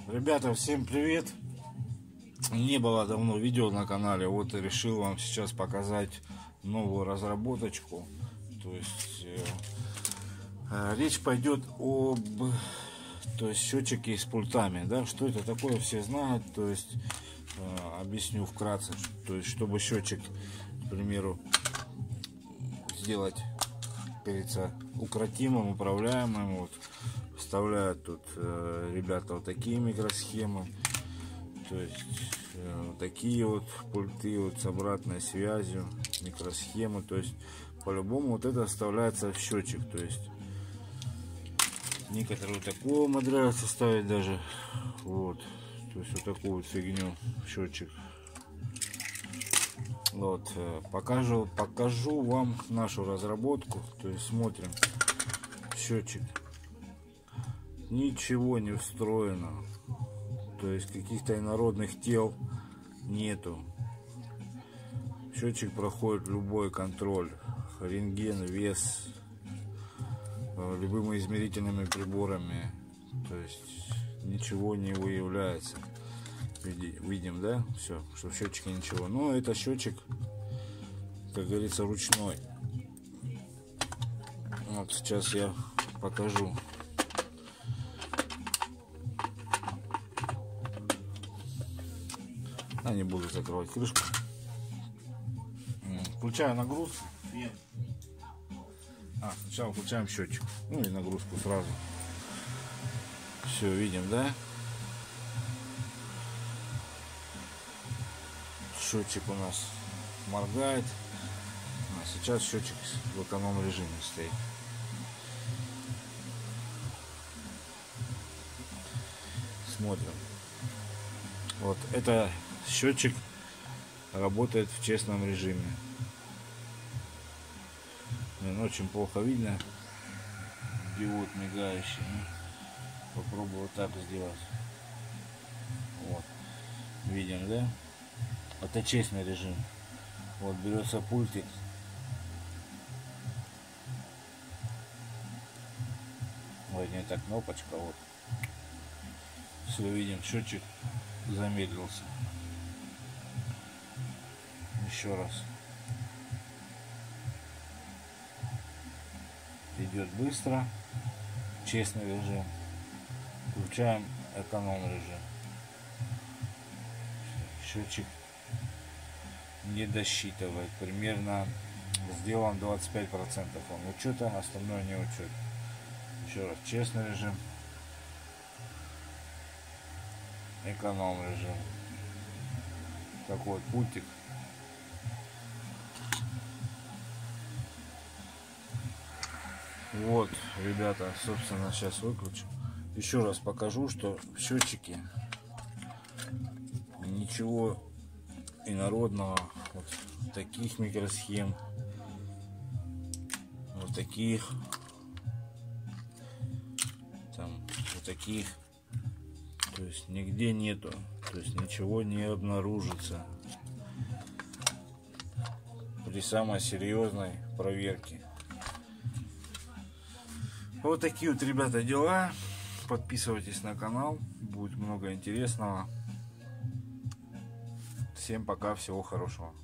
Ребята, всем привет! Не было давно видео на канале, вот и решил вам сейчас показать новую разработочку. То есть речь пойдет об счетчике с пультами, да? Что это такое, все знают. То есть объясню вкратце. То есть чтобы счетчик, к примеру, сделать, как говорится, укротимым, управляемым, вот, вставляют тут ребята вот такие микросхемы, то есть такие вот пульты вот с обратной связью, микросхемы. То есть по-любому вот это вставляется в счетчик. То есть некоторые вот такого умудряются ставить даже, вот, то есть вот такую вот фигню в счетчик. Вот, покажу вам нашу разработку. То есть смотрим счетчик, ничего не встроено, то есть каких-то инородных тел нету. Счетчик проходит любой контроль, рентген, вес, любыми измерительными приборами. То есть ничего не выявляется. Видим, да, все, что в счетчике ничего. Но это счетчик, как говорится, ручной. Вот сейчас я покажу. Не буду закрывать крышку. Включаю нагрузку. Сначала включаем счетчик, ну и нагрузку сразу. Все, видим, да? Счетчик у нас моргает. Сейчас счетчик в эконом режиме стоит. Смотрим. Вот это счетчик работает в честном режиме. Очень плохо видно, диод мигающий. Попробую вот так сделать. Вот, видим, да? Это честный режим. Вот берется пультик, вот не эта кнопочка, вот. Все, видим, счетчик замедлился. Еще раз. Идет быстро, честный режим. Включаем эконом режим. Счетчик не досчитывает. Примерно сделан 25%. Он учета, остальное не учет. Еще раз, честный режим, эконом режим. Такой вот пультик. Вот, ребята, собственно, сейчас выключу. Еще раз покажу, что в счетчике ничего инородного. Вот таких микросхем, вот таких, там, вот таких. То есть нигде нету. То есть ничего не обнаружится при самой серьезной проверке. Вот такие вот, ребята, дела. Подписывайтесь на канал, будет много интересного. Всем пока, всего хорошего.